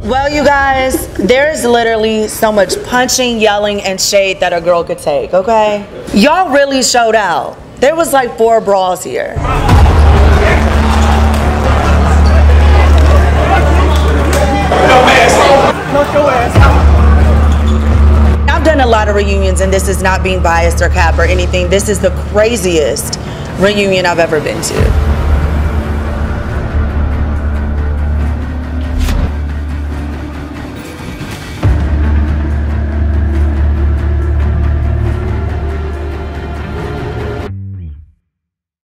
Well, you guys, there's literally so much punching, yelling, and shade that a girl could take, okay? Y'all really showed out. There was like 4 brawls here. I've done a lot of reunions, and this is not being biased or cap or anything. This is the craziest reunion I've ever been to.